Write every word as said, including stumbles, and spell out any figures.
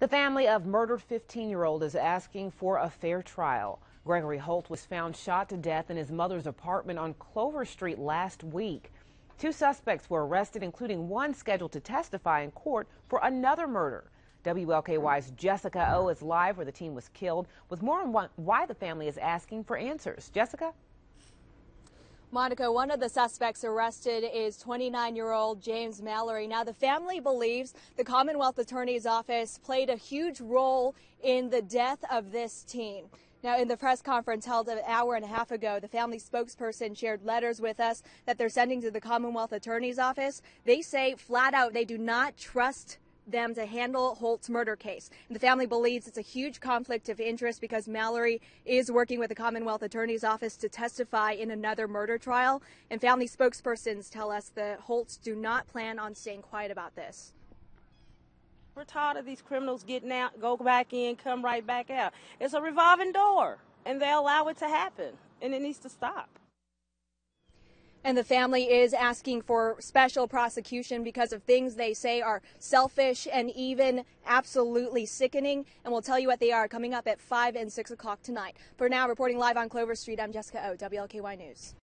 The family of murdered fifteen-year-old is asking for a fair trial. Gregory Holt was found shot to death in his mother's apartment on Clover Street last week. Two suspects were arrested, including one scheduled to testify in court for another murder. W L K Y's Jessica O is live where the teen was killed with more on why the family is asking for answers. Jessica? Monica, one of the suspects arrested is twenty-nine-year-old James Mallory. Now, the family believes the Commonwealth Attorney's Office played a huge role in the death of this teen. Now, in the press conference held an hour and a half ago, the family spokesperson shared letters with us that they're sending to the Commonwealth Attorney's Office. They say flat out they do not trust them to handle Holt's murder case. And the family believes it's a huge conflict of interest because Mallory is working with the Commonwealth Attorney's Office to testify in another murder trial. And family spokespersons tell us that Holts do not plan on staying quiet about this. We're tired of these criminals getting out, go back in, come right back out. It's a revolving door, and they allow it to happen, and it needs to stop. And the family is asking for special prosecution because of things they say are selfish and even absolutely sickening. And we'll tell you what they are coming up at five and six o'clock tonight. For now, reporting live on Clover Street, I'm Jessica O, W L K Y News.